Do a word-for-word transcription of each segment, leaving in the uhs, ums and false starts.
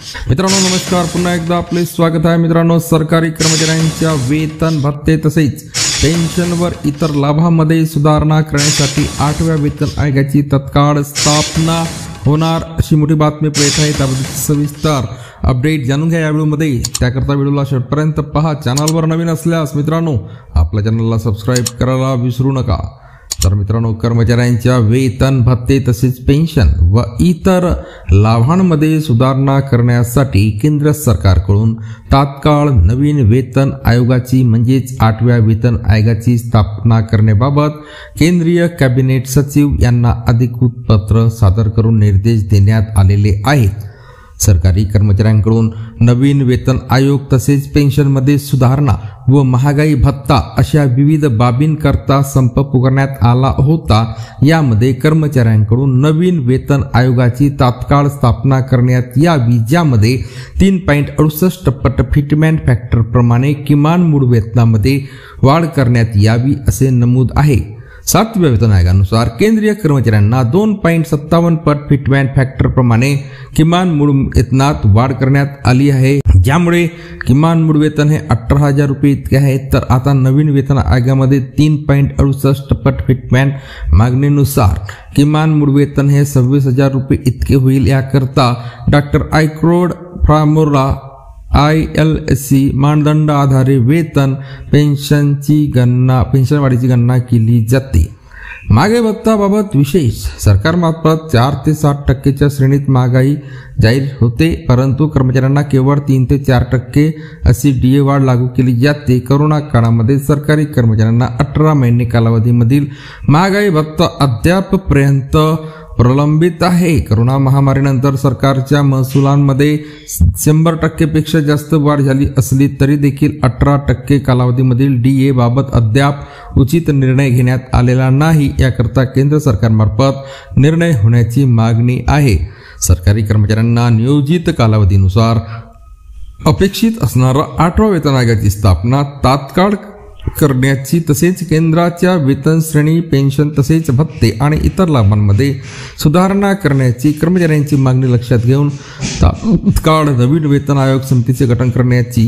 मित्रांनो नमस्कार, पुन्हा एकदा आपले स्वागत आहे। मित्रांनो, सरकारी कर्मचाऱ्यांच्या वेतन भत्ते तसेच पेन्शनवर इतर लाभांमध्ये सुधारणा करण्यासाठी आठव्या वेतन आयोगाची तत्काळ स्थापना होणार अशी मोठी बातमी पुढे आहे। त्याबद्दल सविस्तर अपडेट जाणून घ्या या व्हिडिओमध्ये। त्याकरता व्हिडिओला शेवटपर्यंत पहा। चॅनलवर नवीन असल्यास मित्रांनो आपल्या चॅनलला सबस्क्राईब करायला विसरू नका। तर मित्रांनो, कर्मचाऱ्यांच्या वेतन भत्ते तसेच पेन्शन व इतर लाभांमध्ये सुधारणा करण्यासाठी केंद्र सरकारकडून तात्काळ नवीन वेतन आयोगाची म्हणजेच आठव्या वेतन आयोगाची स्थापना करण्याबाबत केंद्रीय कॅबिनेट सचिव यांना अधिकृत पत्र सादर करून निर्देश देण्यात आलेले आहेत। सरकारी कर्मचाऱ्यांकडून नवीन वेतन आयोग तसेच पेन्शनमध्ये सुधारणा व महागाई भत्ता अशा विविध बाबींकरता संप पुकारण्यात आला होता। यामध्ये कर्मचाऱ्यांकडून नवीन वेतन आयोगाची तात्काळ स्थापना करण्यात यावी, ज्यामध्ये तीन पॉईंट अडुसष्ट पट फिटमेंट फॅक्टर प्रमाणे किमान मूळ वेतनामध्ये वाढ करण्यात यावी असे नमूद आहे। सातव्या वेतन आयोगानुसार केंद्रीय कर्मचाऱ्यांना दोन पॉईंट सत्तावन्न पट फिटमेंट फॅक्टर प्रमाणे किमान मूळ वेतनात वाढ करण्यात आली आहे, ज्यामुळे किमान मूळ वेतन हे अठरा हजार रुपये इतके आहे। तर आता नवीन वेतन आयोगामध्ये तीन पॉईंट अडुसष्ट पट फिटमेंट मागणीनुसार किमान मूळ वेतन हे सव्वीस हजार रुपये इतके होईल। याकरता डॉक्टर आयक्रोड फ्रामोरा आय एल सी मानदंड आधारे वेतन पेन्शनची गणना पेन्शन वाढीची गणना केली जाते। महागाई भत्ताबाबत विशेष सरकारमार्फत चार ते सात टक्केच्या श्रेणीत महागाई जाहीर होते, परंतु कर्मचाऱ्यांना केवळ तीन ते चार टक्के अशी डीए वाढ लागू केली जाते। कोरोना काळामध्ये सरकारी कर्मचाऱ्यांना अठरा महिने कालावधीमधील महागाई भत्ता अद्यापपर्यंत प्रलंबित आहे। कोरोना महामारीनंतर सरकारच्या महसुलांमध्ये शंभर टक्केपेक्षा जास्त वाढ झाली असली तरी देखील अठरा टक्के कालावधीमधील डीए बाबत अद्याप उचित निर्णय घेण्यात आलेला नाही। याकरता केंद्र सरकारमार्फत निर्णय होण्याची मागणी आहे। सरकारी कर्मचाऱ्यांना नियोजित कालावधीनुसार अपेक्षित असणारा आठवा वेतन आयोगाची स्थापना तात्काळ करण्याची तसेच केंद्राच्या वेतन श्रेणी पेन्शन तसेच भत्ते आणि इतर लाभांमध्ये सुधारणा करण्याची कर्मचाऱ्यांची मागणी लक्षात घेऊन तात्काळ नवीन वेतन आयोग समितीचे गठन करण्याची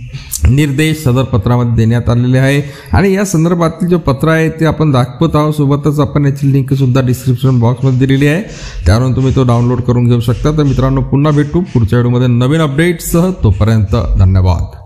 निर्देश सदर पत्रामध्ये देण्यात आलेले आहे। आणि या संदर्भातील जो पत्र आहे ते आपण दाखवत आहोत, सोबतच आपण याची लिंक सुद्धा डिस्क्रिप्शन बॉक्समध्ये दिलेली आहे, त्यावरून तुम्ही तो डाउनलोड करून घेऊ शकता। तर मित्रांनो, पुन्हा भेटू पुढच्या व्हिडिओमध्ये नवीन अपडेट्ससह। तोपर्यंत धन्यवाद।